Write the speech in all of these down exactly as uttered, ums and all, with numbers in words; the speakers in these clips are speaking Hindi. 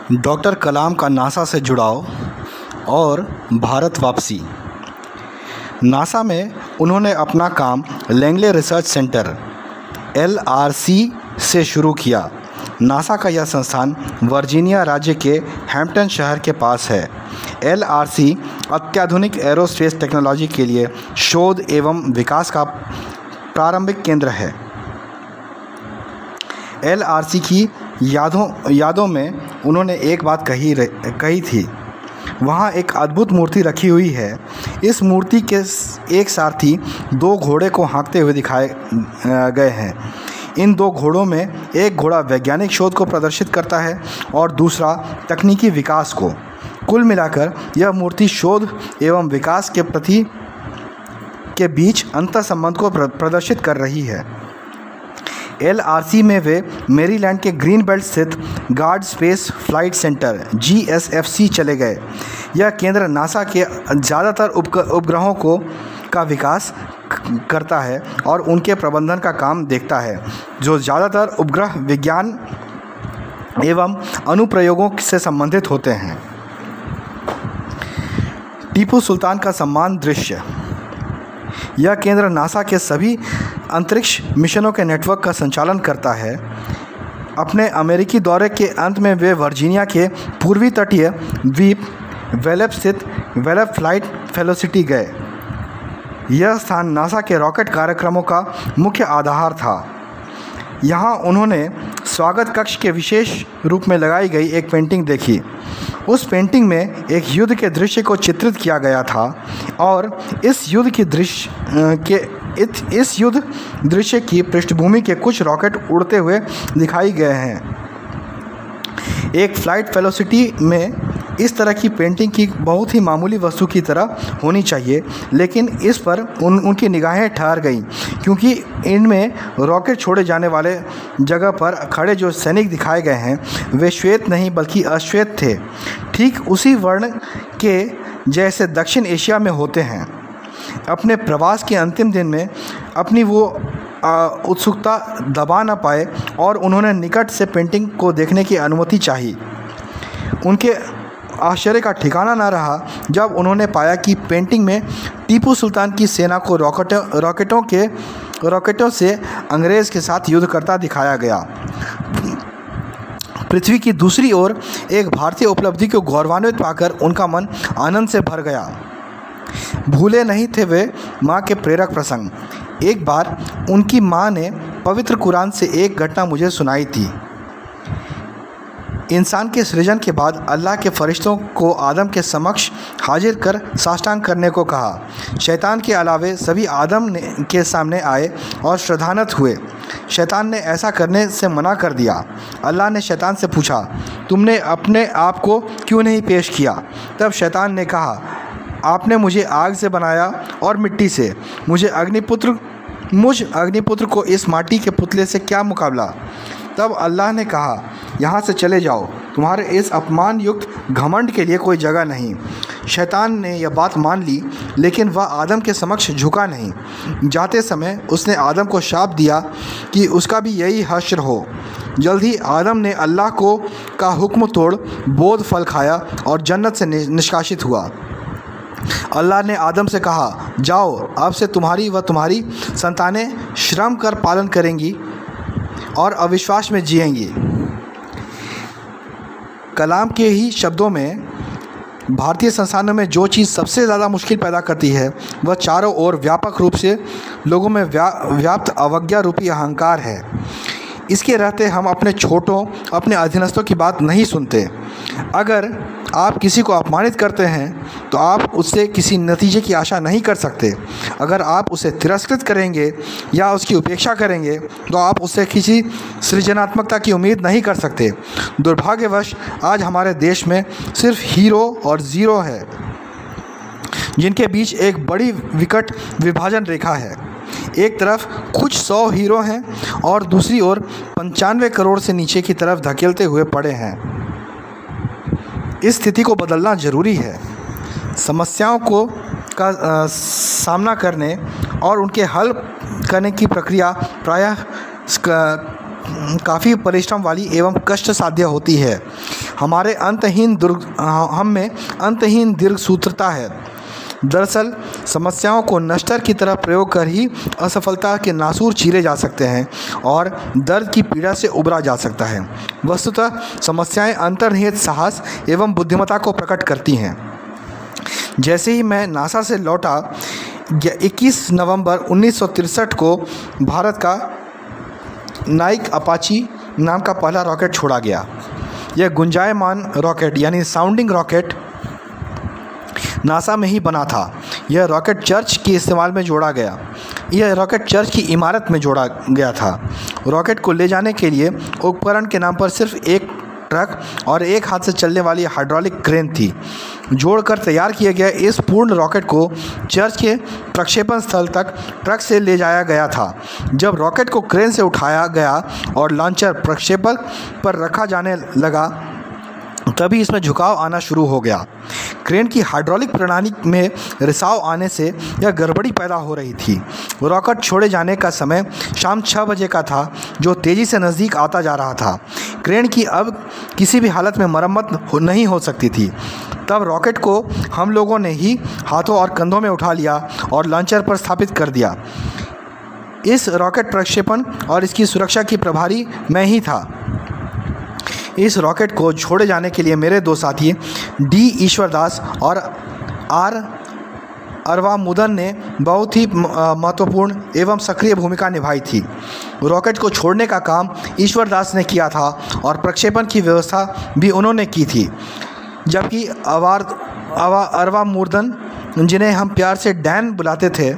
डॉक्टर कलाम का नासा से जुड़ाव और भारत वापसी। नासा में उन्होंने अपना काम Langley research centre L R C से शुरू किया। नासा का यह संस्थान वर्जीनिया राज्य के हैम्पटन शहर के पास है। एल आर सी अत्याधुनिक एरोस्पेस टेक्नोलॉजी के लिए शोध एवं विकास का प्रारंभिक केंद्र है। एल आर सी की यादों यादों में उन्होंने एक बात कही कही थी। वहाँ एक अद्भुत मूर्ति रखी हुई है। इस मूर्ति के एक सारथी दो घोड़े को हाँकते हुए दिखाए गए हैं। इन दो घोड़ों में एक घोड़ा वैज्ञानिक शोध को प्रदर्शित करता है और दूसरा तकनीकी विकास को। कुल मिलाकर यह मूर्ति शोध एवं विकास के प्रति के बीच अंतर्संबंध को प्रदर्शित कर रही है। एल आर सी में वे मैरीलैंड के ग्रीन बेल्ट स्थित Goddard space flight centre G S F C चले गए। यह केंद्र नासा के ज़्यादातर उपग्रहों को का विकास करता है और उनके प्रबंधन का काम देखता है, जो ज़्यादातर उपग्रह विज्ञान एवं अनुप्रयोगों से संबंधित होते हैं। टीपू सुल्तान का सम्मान दृश्य। यह केंद्र नासा के सभी अंतरिक्ष मिशनों के नेटवर्क का संचालन करता है। अपने अमेरिकी दौरे के अंत में वे वर्जीनिया के पूर्वी तटीय द्वीप वेलेप स्थित वेलेप फ्लाइट फेलोसिटी गए। यह स्थान नासा के रॉकेट कार्यक्रमों का मुख्य आधार था। यहाँ उन्होंने स्वागत कक्ष के विशेष रूप में लगाई गई एक पेंटिंग देखी। उस पेंटिंग में एक युद्ध के दृश्य को चित्रित किया गया था और इस युद्ध की दृश्य के इस युद्ध दृश्य की पृष्ठभूमि के कुछ रॉकेट उड़ते हुए दिखाई गए हैं। एक फ्लाइट फेलोसिटी में इस तरह की पेंटिंग की बहुत ही मामूली वस्तु की तरह होनी चाहिए, लेकिन इस पर उन उनकी निगाहें ठहर गईं क्योंकि इनमें रॉकेट छोड़े जाने वाले जगह पर खड़े जो सैनिक दिखाए गए हैं वे श्वेत नहीं बल्कि अश्वेत थे, ठीक उसी वर्ण के जैसे दक्षिण एशिया में होते हैं। अपने प्रवास के अंतिम दिन में अपनी वो उत्सुकता दबा ना पाए और उन्होंने निकट से पेंटिंग को देखने की अनुमति चाही। उनके आश्चर्य का ठिकाना न रहा जब उन्होंने पाया कि पेंटिंग में टीपू सुल्तान की सेना को रॉकेटों रॉकेटों के रॉकेटों से अंग्रेज़ के साथ युद्ध करता दिखाया गया। पृथ्वी की दूसरी ओर एक भारतीय उपलब्धि को गौरवान्वित पाकर उनका मन आनंद से भर गया। भूले नहीं थे वे माँ के प्रेरक प्रसंग। एक बार उनकी माँ ने पवित्र कुरान से एक घटना मुझे सुनाई थी। इंसान के सृजन के बाद अल्लाह के फरिश्तों को आदम के समक्ष हाजिर कर साष्टांग करने को कहा। शैतान के अलावे सभी आदम ने के सामने आए और श्रद्धानत हुए। शैतान ने ऐसा करने से मना कर दिया। अल्लाह ने शैतान से पूछा, तुमने अपने आप को क्यों नहीं पेश किया? तब शैतान ने कहा, आपने मुझे आग से बनाया और मिट्टी से, मुझे अग्निपुत्र मुझ अग्निपुत्र को इस माटी के पुतले से क्या मुकाबला? तब अल्लाह ने कहा, यहाँ से चले जाओ, तुम्हारे इस अपमान युक्त घमंड के लिए कोई जगह नहीं। शैतान ने यह बात मान ली, लेकिन वह आदम के समक्ष झुका नहीं। जाते समय उसने आदम को शाप दिया कि उसका भी यही हश्र हो। जल्द ही आदम ने अल्लाह को का हुक्म तोड़ बोध फल खाया और जन्नत से निष्कासित हुआ। अल्लाह ने आदम से कहा, जाओ, अब से तुम्हारी व तुम्हारी संतानें श्रम कर पालन करेंगी और अविश्वास में जिएंगी। कलाम के ही शब्दों में भारतीय संस्थानों में जो चीज़ सबसे ज़्यादा मुश्किल पैदा करती है वह चारों ओर व्यापक रूप से लोगों में व्या व्याप्त अवज्ञा रूपी अहंकार है। इसके रहते हम अपने छोटों अपने अधीनस्थों की बात नहीं सुनते। अगर आप किसी को अपमानित करते हैं तो आप उससे किसी नतीजे की आशा नहीं कर सकते। अगर आप उसे तिरस्कृत करेंगे या उसकी उपेक्षा करेंगे तो आप उससे किसी सृजनात्मकता की उम्मीद नहीं कर सकते। दुर्भाग्यवश आज हमारे देश में सिर्फ हीरो और ज़ीरो है, जिनके बीच एक बड़ी विकट विभाजन रेखा है। एक तरफ कुछ सौ हीरो हैं और दूसरी ओर पंचानवे करोड़ से नीचे की तरफ धकेलते हुए पड़े हैं। इस स्थिति को बदलना ज़रूरी है। समस्याओं को का आ, सामना करने और उनके हल करने की प्रक्रिया प्रायः काफ़ी परिश्रम वाली एवं कष्ट साध्य होती है। हमारे अंतहीन दुर्ग हम में अंतहीन दीर्घसूत्रता है। दरअसल समस्याओं को नश्तर की तरह प्रयोग कर ही असफलता के नासूर चीरे जा सकते हैं और दर्द की पीड़ा से उबरा जा सकता है। वस्तुतः समस्याएं अंतर्निहित साहस एवं बुद्धिमत्ता को प्रकट करती हैं। जैसे ही मैं नासा से लौटा, इक्कीस नवंबर उन्नीस सौ तिरसठ को भारत का नाइक अपाची नाम का पहला रॉकेट छोड़ा गया। यह गुंजायमान रॉकेट यानी साउंडिंग रॉकेट नासा में ही बना था। यह रॉकेट चर्च के इस्तेमाल में जोड़ा गया यह रॉकेट चर्च की इमारत में जोड़ा गया था। रॉकेट को ले जाने के लिए उपकरण के नाम पर सिर्फ एक ट्रक और एक हाथ से चलने वाली हाइड्रोलिक क्रेन थी। जोड़कर तैयार किए गए इस पूर्ण रॉकेट को चर्च के प्रक्षेपण स्थल तक ट्रक से ले जाया गया था। जब रॉकेट को क्रेन से उठाया गया और लॉन्चर प्रक्षेपण पर रखा जाने लगा, तभी इसमें झुकाव आना शुरू हो गया। क्रेन की हाइड्रोलिक प्रणाली में रिसाव आने से यह गड़बड़ी पैदा हो रही थी। रॉकेट छोड़े जाने का समय शाम छः बजे का था, जो तेज़ी से नज़दीक आता जा रहा था। क्रेन की अब किसी भी हालत में मरम्मत नहीं हो सकती थी। तब रॉकेट को हम लोगों ने ही हाथों और कंधों में उठा लिया और लॉन्चर पर स्थापित कर दिया। इस रॉकेट प्रक्षेपण और इसकी सुरक्षा की प्रभारी मैं ही था। इस रॉकेट को छोड़े जाने के लिए मेरे दो साथी डी ईश्वर दास और आर अरवामुदन ने बहुत ही महत्वपूर्ण एवं सक्रिय भूमिका निभाई थी। रॉकेट को छोड़ने का काम ईश्वर दास ने किया था और प्रक्षेपण की व्यवस्था भी उन्होंने की थी, जबकि अवार अवा अरवामुदन, जिन्हें हम प्यार से डैन बुलाते थे,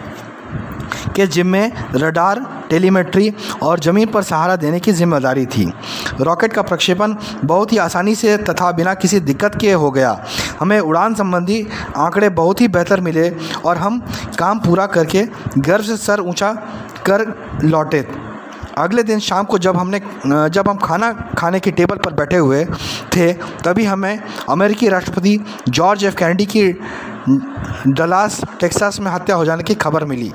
के जिम्मे रडार, टेलीमेट्री और ज़मीन पर सहारा देने की जिम्मेदारी थी। रॉकेट का प्रक्षेपण बहुत ही आसानी से तथा बिना किसी दिक्कत के हो गया। हमें उड़ान संबंधी आंकड़े बहुत ही बेहतर मिले और हम काम पूरा करके गर्व से सर ऊंचा कर लौटे। अगले दिन शाम को जब हमने जब हम खाना खाने की टेबल पर बैठे हुए थे, तभी हमें अमेरिकी राष्ट्रपति जॉर्ज एफ कैनेडी की डलास टेक्सास में हत्या हो जाने की खबर मिली।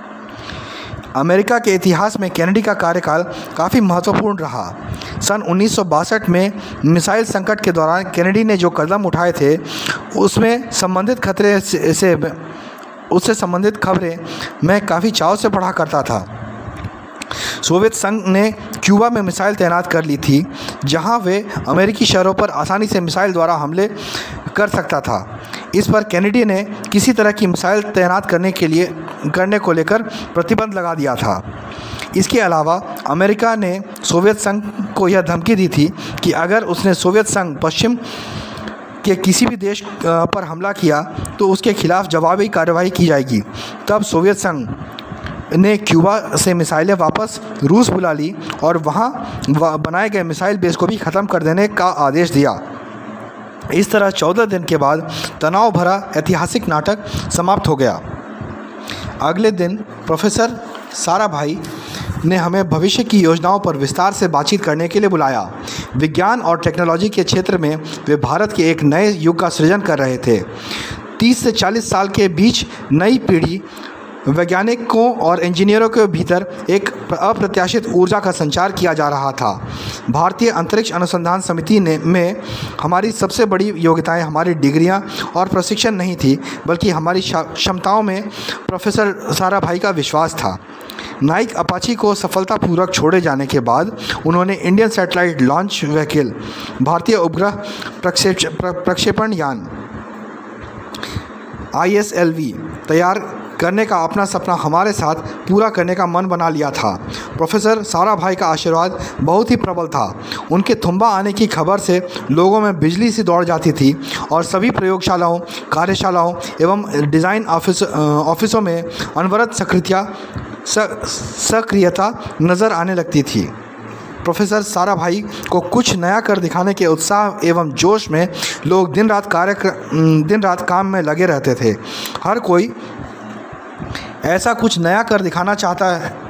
अमेरिका के इतिहास में कैनेडी का कार्यकाल काफ़ी महत्वपूर्ण रहा। सन उन्नीस सौ बासठ में मिसाइल संकट के दौरान कैनेडी ने जो कदम उठाए थे, उसमें संबंधित खतरे से, से उससे संबंधित खबरें मैं काफ़ी चाव से पढ़ा करता था। सोवियत संघ ने क्यूबा में मिसाइल तैनात कर ली थी, जहां वे अमेरिकी शहरों पर आसानी से मिसाइल द्वारा हमले कर सकता था। इस पर कैनेडी ने किसी तरह की मिसाइल तैनात करने के लिए करने को लेकर प्रतिबंध लगा दिया था। इसके अलावा अमेरिका ने सोवियत संघ को यह धमकी दी थी कि अगर उसने सोवियत संघ पश्चिम के किसी भी देश पर हमला किया तो उसके खिलाफ जवाबी कार्रवाई की जाएगी। तब सोवियत संघ ने क्यूबा से मिसाइलें वापस रूस बुला ली और वहां बनाए गए मिसाइल बेस को भी ख़त्म कर देने का आदेश दिया। इस तरह चौदह दिन के बाद तनाव भरा ऐतिहासिक नाटक समाप्त हो गया। अगले दिन प्रोफेसर साराभाई ने हमें भविष्य की योजनाओं पर विस्तार से बातचीत करने के लिए बुलाया। विज्ञान और टेक्नोलॉजी के क्षेत्र में वे भारत के एक नए युग का सृजन कर रहे थे। तीस से चालीस साल के बीच नई पीढ़ी वैज्ञानिकों और इंजीनियरों के भीतर एक अप्रत्याशित ऊर्जा का संचार किया जा रहा था। भारतीय अंतरिक्ष अनुसंधान समिति ने में हमारी सबसे बड़ी योग्यताएं हमारी डिग्रियां और प्रशिक्षण नहीं थी, बल्कि हमारी क्षमताओं में प्रोफेसर साराभाई का विश्वास था। नाइक अपाची को सफलतापूर्वक छोड़े जाने के बाद उन्होंने इंडियन सैटेलाइट लॉन्च व्हीकल, भारतीय उपग्रह प्रक्षेपण यान आई एस एल वी तैयार करने का अपना सपना हमारे साथ पूरा करने का मन बना लिया था। प्रोफेसर साराभाई का आशीर्वाद बहुत ही प्रबल था। उनके थुम्बा आने की खबर से लोगों में बिजली सी दौड़ जाती थी और सभी प्रयोगशालाओं, कार्यशालाओं एवं डिज़ाइन ऑफिस ऑफिसों में अनवरत सक्रियता सक्रियता नज़र आने लगती थी। प्रोफेसर साराभाई को कुछ नया कर दिखाने के उत्साह एवं जोश में लोग दिन रात कार्य दिन रात काम में लगे रहते थे। हर कोई ऐसा कुछ नया कर दिखाना चाहता है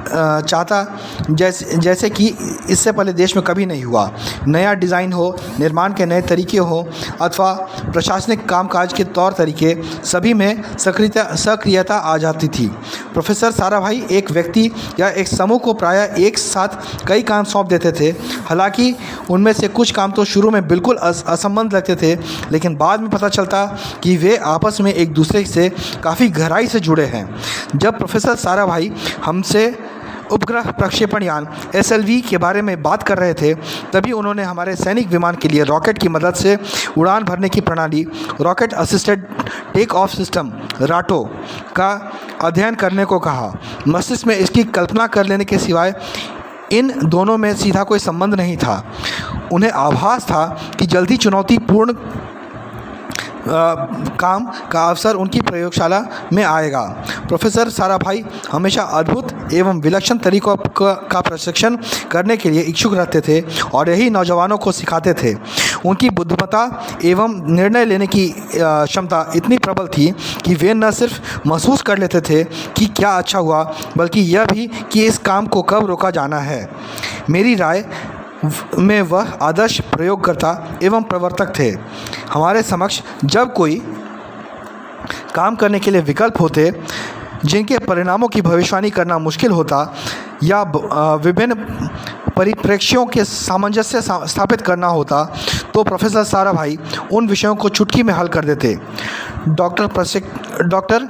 चाहता जैसे जैसे कि इससे पहले देश में कभी नहीं हुआ। नया डिज़ाइन हो, निर्माण के नए तरीके हो अथवा प्रशासनिक कामकाज के तौर तरीके, सभी में सक्रियता सक्रियता आ जाती थी। प्रोफेसर साराभाई एक व्यक्ति या एक समूह को प्रायः एक साथ कई काम सौंप देते थे। हालांकि उनमें से कुछ काम तो शुरू में बिल्कुल असंबद्ध लगते थे, लेकिन बाद में पता चलता कि वे आपस में एक दूसरे से काफ़ी गहराई से जुड़े हैं। जब प्रोफेसर साराभाई हमसे उपग्रह प्रक्षेपण यान एस एल वी के बारे में बात कर रहे थे, तभी उन्होंने हमारे सैनिक विमान के लिए रॉकेट की मदद से उड़ान भरने की प्रणाली, rocket assisted take off system RATO का अध्ययन करने को कहा। मस्तिष्क में इसकी कल्पना कर लेने के सिवाय इन दोनों में सीधा कोई संबंध नहीं था। उन्हें आभास था कि जल्दी चुनौतीपूर्ण आ, काम का अवसर उनकी प्रयोगशाला में आएगा। प्रोफेसर साराभाई हमेशा अद्भुत एवं विलक्षण तरीकों का प्रशिक्षण करने के लिए इच्छुक रहते थे और यही नौजवानों को सिखाते थे। उनकी बुद्धिमत्ता एवं निर्णय लेने की क्षमता इतनी प्रबल थी कि वे न सिर्फ महसूस कर लेते थे कि क्या अच्छा हुआ, बल्कि यह भी कि इस काम को कब रोका जाना है। मेरी राय में वह आदर्श प्रयोगकर्ता एवं प्रवर्तक थे। हमारे समक्ष जब कोई काम करने के लिए विकल्प होते जिनके परिणामों की भविष्यवाणी करना मुश्किल होता या विभिन्न परिप्रेक्ष्यों के सामंजस्य स्थापित करना होता, तो प्रोफेसर साराभाई उन विषयों को चुटकी में हल कर देते। डॉक्टर डॉक्टर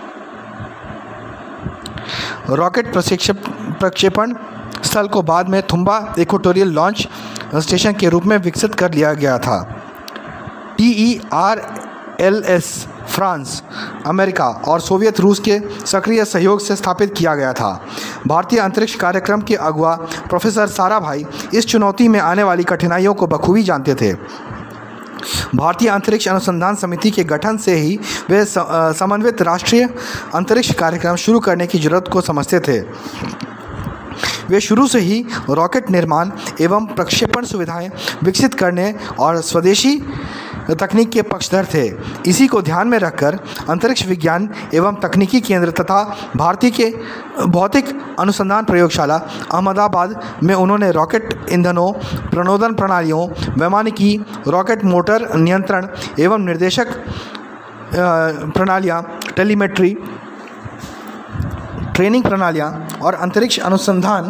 रॉकेट प्रशिक्षण प्रक्षेपण स्थल को बाद में थुम्बा इक्वेटोरियल लॉन्च स्टेशन के रूप में विकसित कर लिया गया था। T E R L S France, America और सोवियत रूस के सक्रिय सहयोग से स्थापित किया गया था। भारतीय अंतरिक्ष कार्यक्रम के अगुवा प्रोफेसर साराभाई इस चुनौती में आने वाली कठिनाइयों को बखूबी जानते थे। भारतीय अंतरिक्ष अनुसंधान समिति के गठन से ही वे समन्वित राष्ट्रीय अंतरिक्ष कार्यक्रम शुरू करने की जरूरत को समझते थे। वे शुरू से ही रॉकेट निर्माण एवं प्रक्षेपण सुविधाएं विकसित करने और स्वदेशी तकनीक के पक्षधर थे। इसी को ध्यान में रखकर अंतरिक्ष विज्ञान एवं तकनीकी केंद्र तथा भारतीय के भौतिक अनुसंधान प्रयोगशाला अहमदाबाद में उन्होंने रॉकेट ईंधनों, प्रणोदन प्रणालियों, वैमानिकी, रॉकेट मोटर नियंत्रण एवं निर्देशक प्रणालियाँ, टेलीमेट्री, ट्रेनिंग प्रणालियाँ और अंतरिक्ष अनुसंधान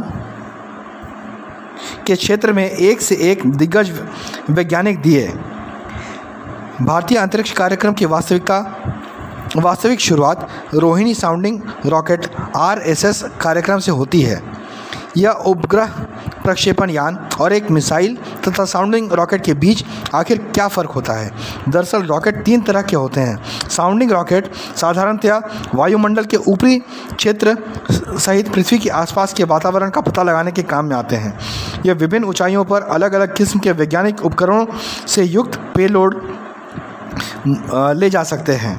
के क्षेत्र में एक से एक दिग्गज वैज्ञानिक दिए। भारतीय अंतरिक्ष कार्यक्रम की वास्तविकता वास्तविक शुरुआत Rohini sounding rocket R S S कार्यक्रम से होती है। यह उपग्रह प्रक्षेपण यान और एक मिसाइल तथा साउंडिंग रॉकेट के बीच आखिर क्या फ़र्क होता है? दरअसल रॉकेट तीन तरह के होते हैं। साउंडिंग रॉकेट साधारणतया वायुमंडल के ऊपरी क्षेत्र सहित पृथ्वी के आसपास के वातावरण का पता लगाने के काम में आते हैं। यह विभिन्न ऊंचाइयों पर अलग अलग किस्म के वैज्ञानिक उपकरणों से युक्त पेलोड ले जा सकते हैं,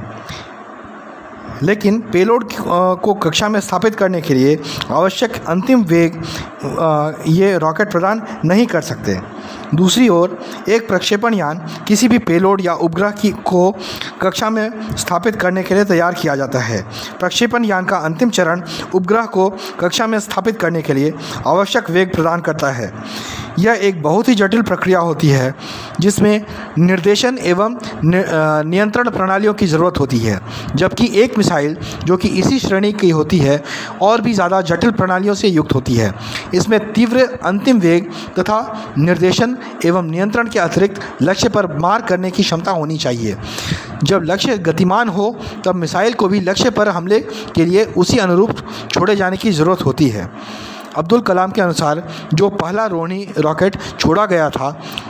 लेकिन पेलोड को कक्षा में स्थापित करने के लिए आवश्यक अंतिम वेग ये रॉकेट प्रदान नहीं कर सकते। दूसरी ओर एक प्रक्षेपण यान किसी भी पेलोड या उपग्रह की को कक्षा में स्थापित करने के लिए तैयार किया जाता है। प्रक्षेपण यान का अंतिम चरण उपग्रह को कक्षा में स्थापित करने के लिए आवश्यक वेग प्रदान करता है। यह एक बहुत ही जटिल प्रक्रिया होती है जिसमें निर्देशन एवं नियंत्रण प्रणालियों की ज़रूरत होती है, जबकि एक मिसाइल जो कि इसी श्रेणी की होती है और भी ज़्यादा जटिल प्रणालियों से युक्त होती है। इसमें तीव्र अंतिम वेग तथा निर्देशन एवं नियंत्रण के अतिरिक्त लक्ष्य पर मार करने की क्षमता होनी चाहिए। जब लक्ष्य गतिमान हो तब मिसाइल को भी लक्ष्य पर हमले के लिए उसी अनुरूप छोड़े जाने की ज़रूरत होती है। अब्दुल कलाम के अनुसार जो पहला रोहिणी रॉकेट छोड़ा गया था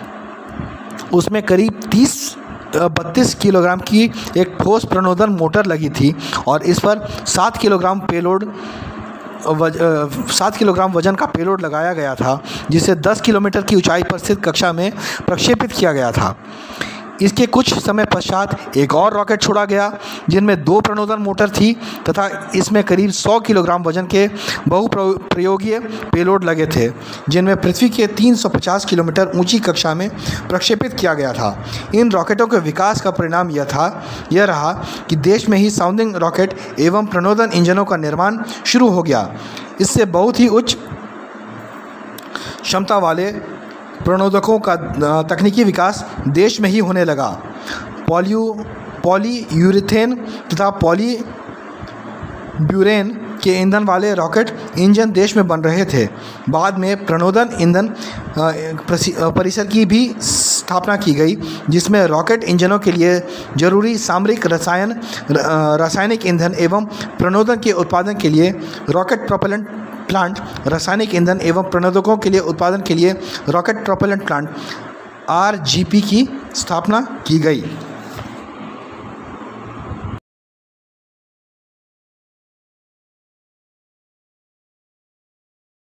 उसमें करीब तीस बत्तीस किलोग्राम की एक ठोस प्रणोदन मोटर लगी थी और इस पर सात किलोग्राम पेलोड वज, सात किलोग्राम वजन का पेलोड लगाया गया था, जिसे दस किलोमीटर की ऊंचाई पर स्थित कक्षा में प्रक्षेपित किया गया था। इसके कुछ समय पश्चात एक और रॉकेट छोड़ा गया जिनमें दो प्रणोदन मोटर थी तथा इसमें करीब सौ किलोग्राम वजन के बहुप्रयोगीय पेलोड लगे थे, जिनमें पृथ्वी के तीन सौ पचास किलोमीटर ऊंची कक्षा में प्रक्षेपित किया गया था। इन रॉकेटों के विकास का परिणाम यह था यह रहा कि देश में ही साउंडिंग रॉकेट एवं प्रणोदन इंजनों का निर्माण शुरू हो गया। इससे बहुत ही उच्च क्षमता वाले प्रणोदकों का तकनीकी विकास देश में ही होने लगा। पॉलियू पॉलीयूरेथेन तथा पॉली ब्यूरेन के ईंधन वाले रॉकेट इंजन देश में बन रहे थे। बाद में प्रणोदन ईंधन परिसर की भी स्थापना की गई, जिसमें रॉकेट इंजनों के लिए जरूरी सामरिक रसायन रासायनिक ईंधन एवं प्रणोदन के उत्पादन के लिए रॉकेट प्रोपेलेंट प्लांट, रासायनिक ईंधन एवं प्रणोदकों के लिए उत्पादन के लिए rocket propellant plant R G P की स्थापना की गई।